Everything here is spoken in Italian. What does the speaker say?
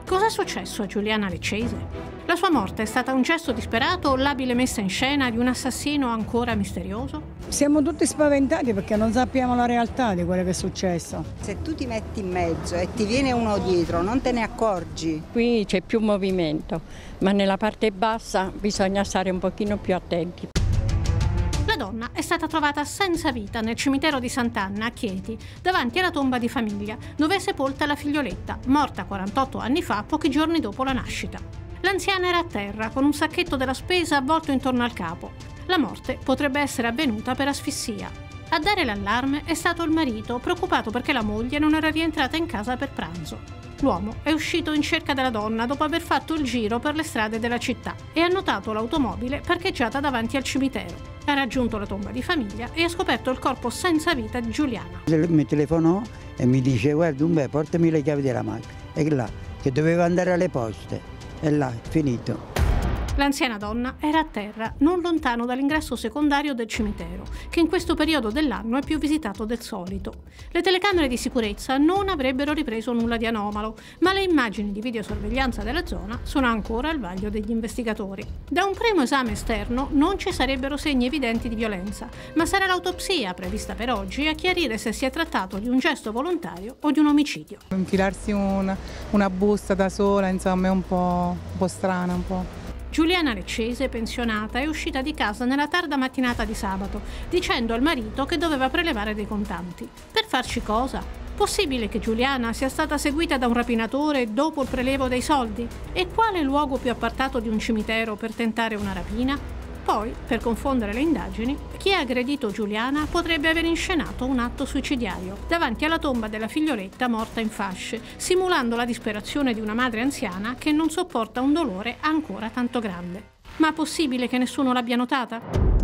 Cos'è successo a Giuliana Leccese? La sua morte è stata un gesto disperato o l'abile messa in scena di un assassino ancora misterioso? Siamo tutti spaventati perché non sappiamo la realtà di quello che è successo. Se tu ti metti in mezzo e ti viene uno dietro, non te ne accorgi. Qui c'è più movimento, ma nella parte bassa bisogna stare un pochino più attenti. La donna è stata trovata senza vita nel cimitero di Sant'Anna a Chieti, davanti alla tomba di famiglia, dove è sepolta la figlioletta, morta 48 anni fa, pochi giorni dopo la nascita. L'anziana era a terra, con un sacchetto della spesa avvolto intorno al capo. La morte potrebbe essere avvenuta per asfissia. A dare l'allarme è stato il marito, preoccupato perché la moglie non era rientrata in casa per pranzo. L'uomo è uscito in cerca della donna dopo aver fatto il giro per le strade della città e ha notato l'automobile parcheggiata davanti al cimitero. Ha raggiunto la tomba di famiglia e ha scoperto il corpo senza vita di Giuliana. Mi telefonò e mi dice: guarda, portami le chiavi della macchina. E là, che dovevo andare alle poste. E là, è finito. L'anziana donna era a terra, non lontano dall'ingresso secondario del cimitero, che in questo periodo dell'anno è più visitato del solito. Le telecamere di sicurezza non avrebbero ripreso nulla di anomalo, ma le immagini di videosorveglianza della zona sono ancora al vaglio degli investigatori. Da un primo esame esterno non ci sarebbero segni evidenti di violenza, ma sarà l'autopsia, prevista per oggi, a chiarire se si è trattato di un gesto volontario o di un omicidio. Infilarsi una busta da sola, insomma, è un po' strana, un po'. Giuliana Leccese, pensionata, è uscita di casa nella tarda mattinata di sabato, dicendo al marito che doveva prelevare dei contanti. Per farci cosa? Possibile che Giuliana sia stata seguita da un rapinatore dopo il prelevo dei soldi? E quale luogo più appartato di un cimitero per tentare una rapina? Poi, per confondere le indagini, chi ha aggredito Giuliana potrebbe aver inscenato un atto suicidiario davanti alla tomba della figlioletta morta in fasce, simulando la disperazione di una madre anziana che non sopporta un dolore ancora tanto grande. Ma possibile che nessuno l'abbia notata?